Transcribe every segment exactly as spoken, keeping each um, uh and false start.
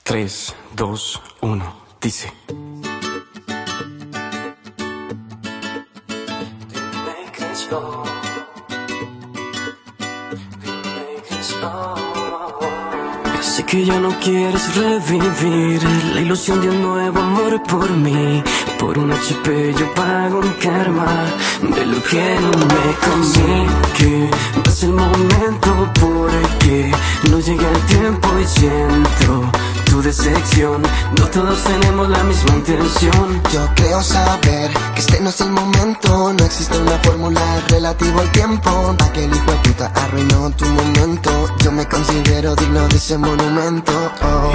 tres, dos, uno, dice. Sé que ya no quieres revivir la ilusión de un nuevo amor por mí. Por un H P yo pago un karma de lo que no me comí. Que es el momento porque no llega el tiempo y siento tu decepción. No todos tenemos la misma intención. Yo creo saber que este no es el momento. No existe una fórmula relativo al tiempo. Aquel hijo de puta arruinó tu momento. Yo me considero digno de ese monumento. Oh.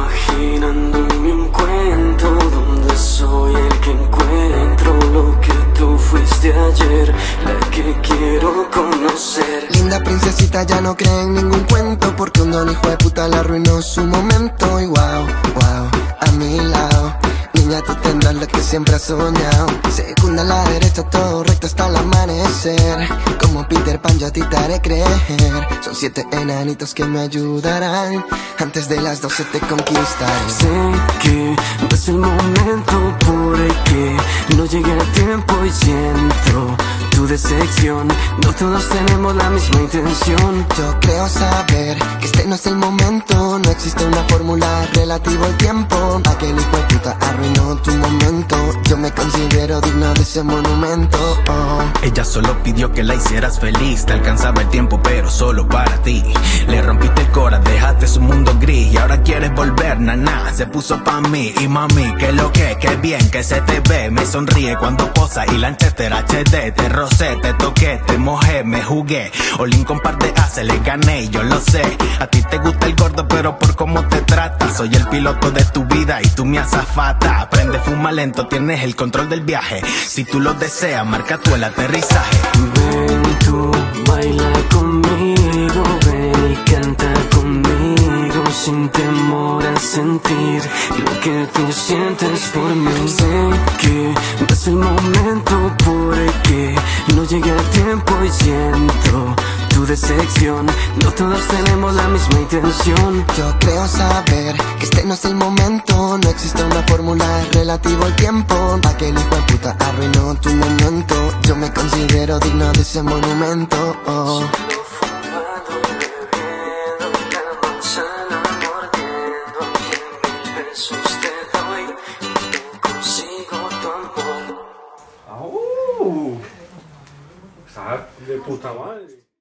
Imaginándome un cuento donde soy el que encuentro lo que tú fuiste ayer, la que quiero conocer. Linda princesita ya no cree en ningún cuento, porque un don hijo de puta le arruinó su momento. Y wow, wow, a mi lado, niña, tú tendrás lo que siempre has soñado. Segunda a la derecha, todo recto hasta el amanecer. Como Peter Pan yo a ti te haré creer. Son siete enanitos que me ayudarán. Antes de las doce te conquistaré. Sé que no es el momento porque no llega el tiempo y siento tu decepción. No todos tenemos la misma intención. Yo creo saber que este no es el momento. No existe una fórmula relativa al tiempo. Aquel hijo de puta arruinó tu momento. Yo me considero digno de ese monumento. Oh. Ella solo pidió que la hicieras feliz. Te alcanzaba el tiempo pero solo para ti. Le rompiste el cora, dejaste su mundo gris. Y ahora quieres volver, nana, se puso pa' mí. Y mami, que lo que, que bien que se te ve. Me sonríe cuando posa y Lanchester H D. Te rocé, te toqué, te mojé, me jugué. Olin con par de ases, le gané, yo lo sé. A ti te gusta el gordo pero por cómo te tratas. Soy el piloto de tu vida y tú mi azafata. Aprende, fuma lento, tienes el control del viaje. Si tú lo deseas, marca tú el aterrizaje. Ven tú, baila conmigo, ven y canta conmigo, sin temor a sentir lo que tú sientes por mí. Sé que no es el momento porque no llega el tiempo y siento tu decepción. No todos tenemos la misma intención. Yo creo saber que este no es el momento. No existe una fórmula relativa al tiempo. Aquel hijo de puta arruinó tu momento. Yo me considero digno de ese monumento. Oh. ¡Au! Está de puta madre.